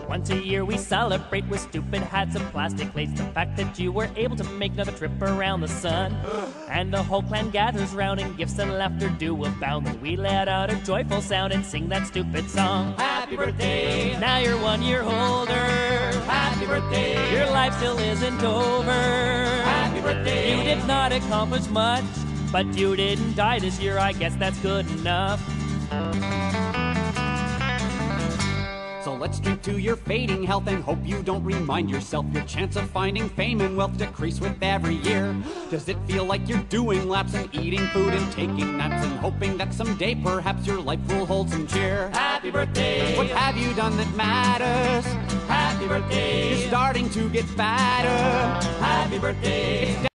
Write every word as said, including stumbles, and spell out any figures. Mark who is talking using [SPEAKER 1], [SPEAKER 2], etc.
[SPEAKER 1] Once a year we celebrate with stupid hats and plastic plates. The fact that you were able to make another trip around the sun. And the whole clan gathers round and gifts and laughter do abound. And we let out a joyful sound and sing that stupid song. Happy birthday! Now you're one year older. Happy birthday! Your life still isn't over. Happy birthday! You did not accomplish much, but you didn't die this year. I guess that's good enough.
[SPEAKER 2] So let's drink to your fading health and hope you don't remind yourself your chance of finding fame and wealth decrease with every year. Does it feel like you're doing laps and eating food and taking naps and hoping that someday perhaps your life will hold some cheer?
[SPEAKER 1] Happy birthday!
[SPEAKER 2] What have you done that matters?
[SPEAKER 1] Happy birthday!
[SPEAKER 2] You're starting to get fatter.
[SPEAKER 1] Happy birthday!